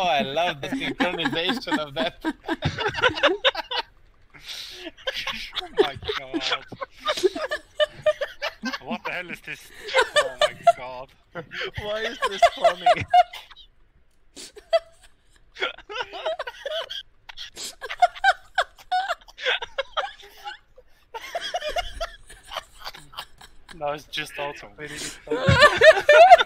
I love the synchronization of that. Oh my god. What the hell is this? Oh my god. Why is this funny? No, it's just auto.